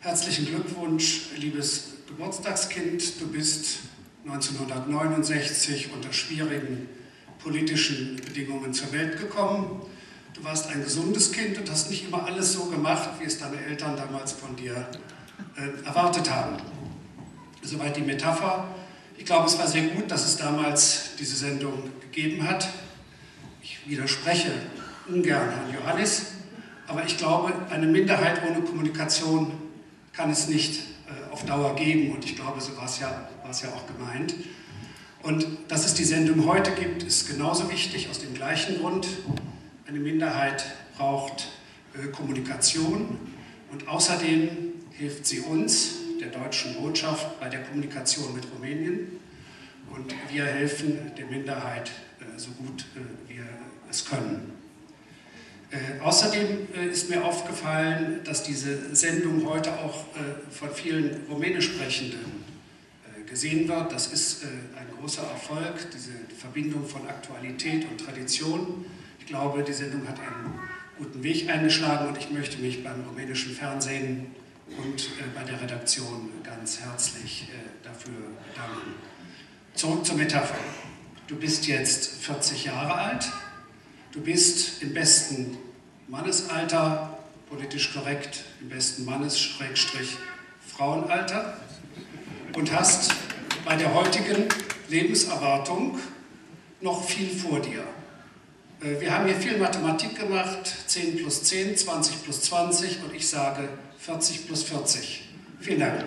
Herzlichen Glückwunsch, liebes Geburtstagskind. Du bist 1969 unter schwierigen politischen Bedingungen zur Welt gekommen. Du warst ein gesundes Kind und hast nicht immer alles so gemacht, wie es deine Eltern damals von dir erwartet haben. Soweit die Metapher. Ich glaube, es war sehr gut, dass es damals diese Sendung gegeben hat. Ich widerspreche ungern Herrn Johannes, aber ich glaube, eine Minderheit ohne Kommunikation kann es nicht auf Dauer geben, und ich glaube, so war es ja auch gemeint. Und dass es die Sendung heute gibt, ist genauso wichtig, aus dem gleichen Grund. Eine Minderheit braucht Kommunikation, und außerdem hilft sie uns, der deutschen Botschaft, bei der Kommunikation mit Rumänien, und wir helfen der Minderheit so gut wir es können. Außerdem ist mir aufgefallen, dass diese Sendung heute auch von vielen Rumänisch Sprechenden gesehen wird. Das ist ein großer Erfolg, diese Verbindung von Aktualität und Tradition. Ich glaube, die Sendung hat einen guten Weg eingeschlagen, und ich möchte mich beim rumänischen Fernsehen und bei der Redaktion ganz herzlich dafür bedanken. Zurück zur Metapher. Du bist jetzt 40 Jahre alt. Du bist im besten Mannesalter, politisch korrekt, im besten Mannes-Frauenalter, und hast bei der heutigen Lebenserwartung noch viel vor dir. Wir haben hier viel Mathematik gemacht, 10 plus 10, 20 plus 20, und ich sage 40 plus 40. Vielen Dank.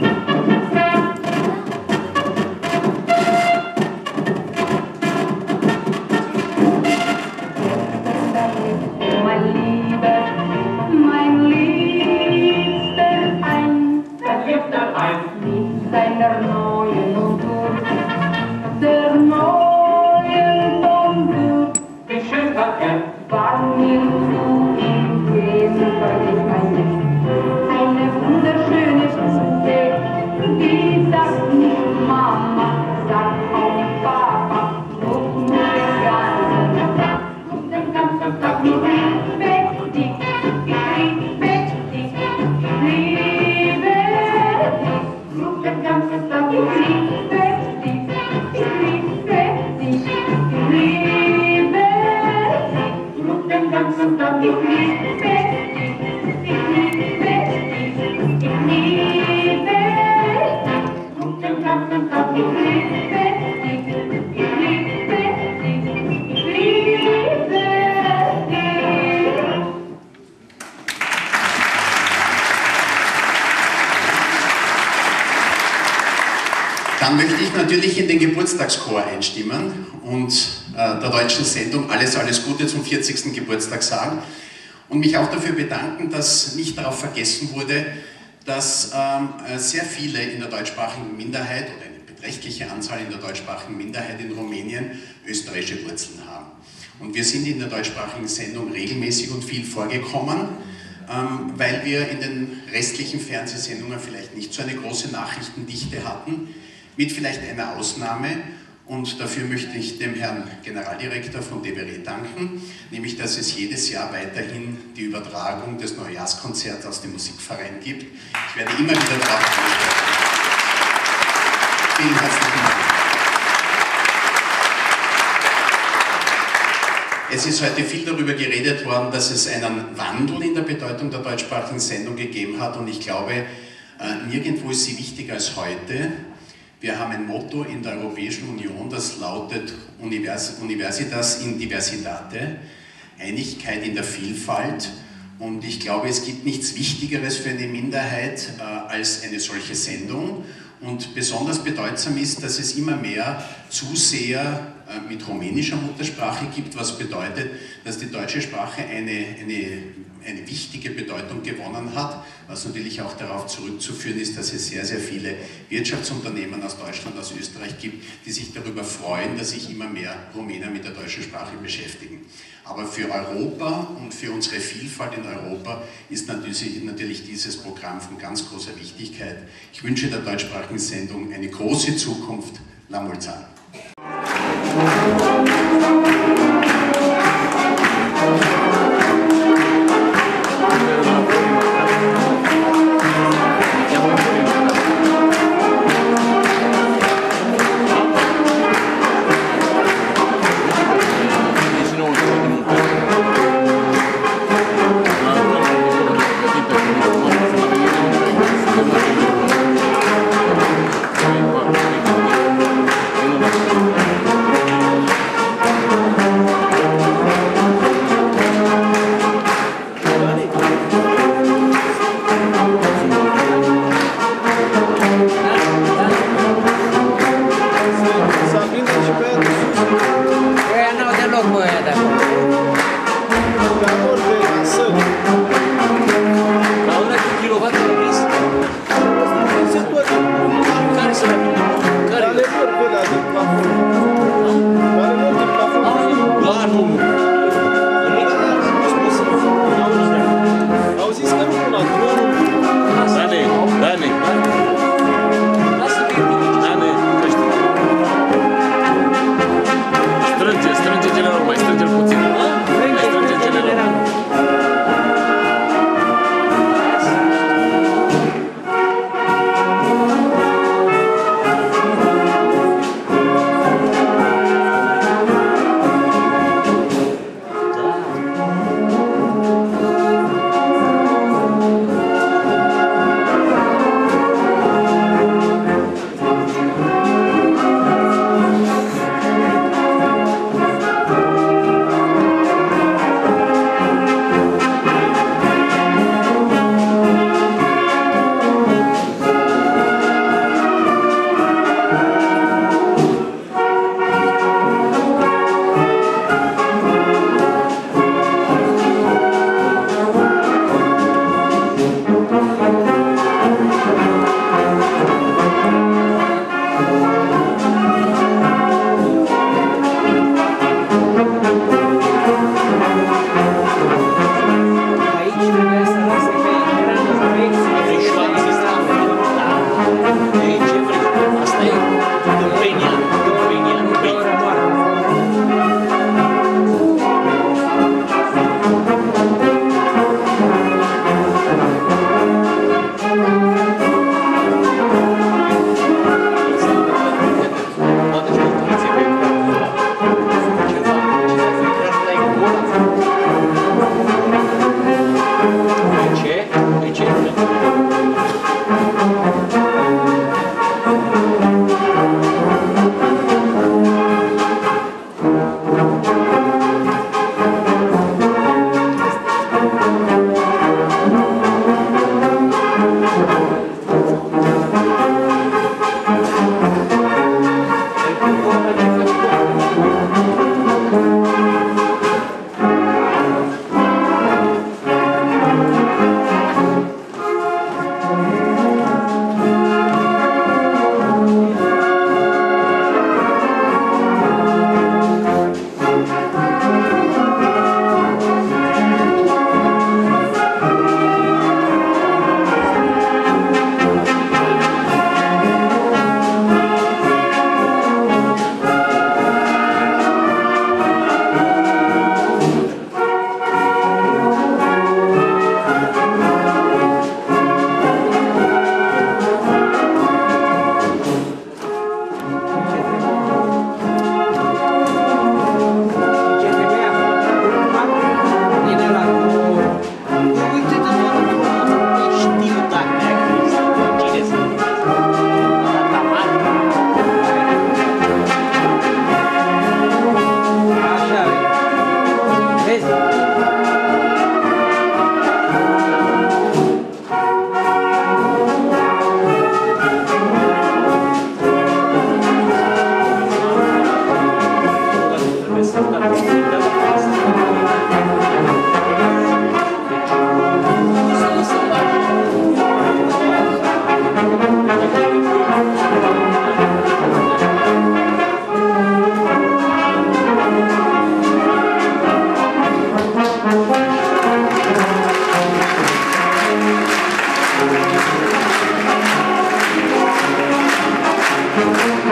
Seiner neuen Natur, der neuen Natur. Wie schön hat war mir zu ihm gehen, ich meine, eine wunderschöne Stute, die sagt nicht Mama, sagt auch Papa, und nur den ganzen Tag nur liebe dich, ich liebe dich, ich liebe dich. Den ganzen Tag, ich liebe dich, ich liebe dich, ich liebe dich. Den ganzen Tag, ich liebe dich, ich liebe dich, ich liebe dich. Den ganzen Tag, ich liebe dich, ich liebe dich, ich liebe dich. Dann möchte ich natürlich in den Geburtstagschor einstimmen und der deutschen Sendung alles Gute zum 40. Geburtstag sagen und mich auch dafür bedanken, dass nicht darauf vergessen wurde, dass sehr viele in der deutschsprachigen Minderheit oder eine beträchtliche Anzahl in der deutschsprachigen Minderheit in Rumänien österreichische Wurzeln haben. Und wir sind in der deutschsprachigen Sendung regelmäßig und viel vorgekommen, weil wir in den restlichen Fernsehsendungen vielleicht nicht so eine große Nachrichtendichte hatten, mit vielleicht einer Ausnahme, und dafür möchte ich dem Herrn Generaldirektor von DBRE danken, nämlich dass es jedes Jahr weiterhin die Übertragung des Neujahrskonzerts aus dem Musikverein gibt. Ich werde immer wieder darauf ansprechen. Vielen herzlichen Dank. Es ist heute viel darüber geredet worden, dass es einen Wandel in der Bedeutung der deutschsprachigen Sendung gegeben hat, und ich glaube, nirgendwo ist sie wichtiger als heute. Wir haben ein Motto in der Europäischen Union, das lautet Universitas in Diversitate, Einigkeit in der Vielfalt. Und ich glaube, es gibt nichts Wichtigeres für eine Minderheit als eine solche Sendung. Und besonders bedeutsam ist, dass es immer mehr Zuseher mit rumänischer Muttersprache gibt, was bedeutet, dass die deutsche Sprache eine wichtige Bedeutung gewonnen hat, was natürlich auch darauf zurückzuführen ist, dass es sehr, sehr viele Wirtschaftsunternehmen aus Deutschland, aus Österreich gibt, die sich darüber freuen, dass sich immer mehr Rumänen mit der deutschen Sprache beschäftigen. Aber für Europa und für unsere Vielfalt in Europa ist natürlich dieses Programm von ganz großer Wichtigkeit. Ich wünsche der deutschsprachigen Sendung eine große Zukunft. La Mulțan!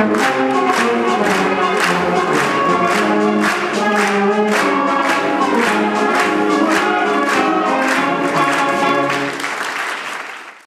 dich.